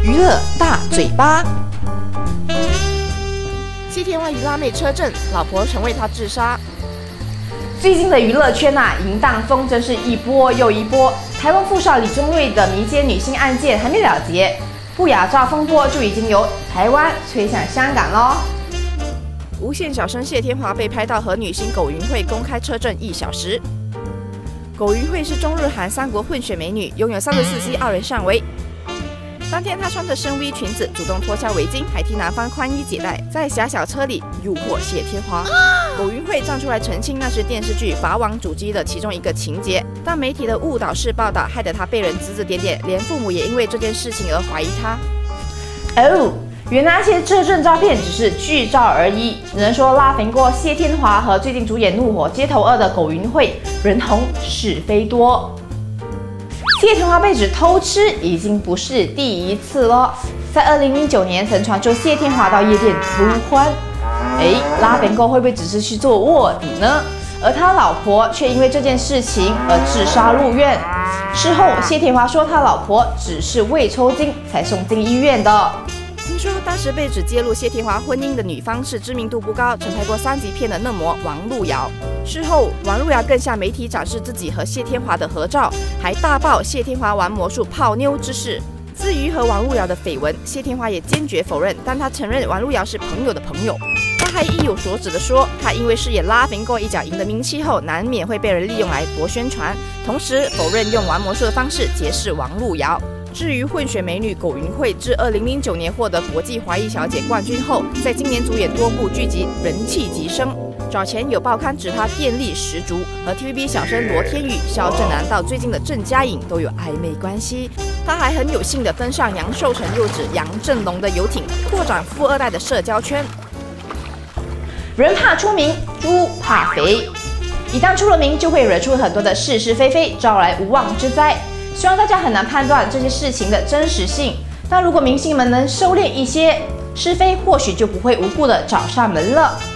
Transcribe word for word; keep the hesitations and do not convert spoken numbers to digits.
娱乐大嘴巴。 谢天华与辣妹车震，老婆曾为他自杀。 最近的娱乐圈啊，淫荡风真是一波又一波。台湾富少李宗瑞的迷奸女星案件还没了结，不雅照风波就已经由台湾吹向香港喽。 无线小生谢天华被拍到和女星苟芸慧公开车震一小时。苟芸慧是中日韩三国混血美女，拥有三十四 C 傲人上围。当天，她穿着深 V 裙子，主动脱下围巾，还替男方宽衣解带，在狭小车里诱惑谢天华。苟芸慧站出来澄清，那是电视剧《法网阻击》的其中一个情节，但媒体的误导式报道害得她被人指指点点，连父母也因为这件事情而怀疑她。 哦，原来那些车震照片只是剧照而已，只能说拉平过谢天华和最近主演《怒火街头二》的苟芸慧，人红是非多。谢天华被指偷吃已经不是第一次了，在二零零九年曾传出谢天华到夜店偷欢，哎，拉平过会不会只是去做卧底呢？而他老婆却因为这件事情而自杀入院。事后，谢天华说他老婆只是胃抽筋才送进医院的。 听说当时被指揭露谢天华婚姻的女方是知名度不高、曾拍过三级片的嫩模王璐瑶。事后，王璐瑶更向媒体展示自己和谢天华的合照，还大爆谢天华玩魔术泡妞之事。至于和王璐瑶的绯闻，谢天华也坚决否认，但他承认王璐瑶是朋友的朋友。他还意有所指地说，他因为饰演拉平过一角赢得名气后，难免会被人利用来博宣传，同时否认用玩魔术的方式结识王璐瑶。至于混血美女苟芸慧，自二零零九年获得国际华裔小姐冠军后，在今年主演多部剧集，人气急升。早前有报刊指她电力十足，和 T V B 小生罗天宇、肖正南到最近的郑嘉颖都有暧昧关系。她还很有幸地登上杨受成幼子杨振龙的游艇，拓展富二代的社交圈。 人怕出名，猪怕肥。一旦出了名，就会惹出很多的是是非非，招来无妄之灾。虽然大家很难判断这些事情的真实性，但如果明星们能收敛一些，是非或许就不会无故的找上门了。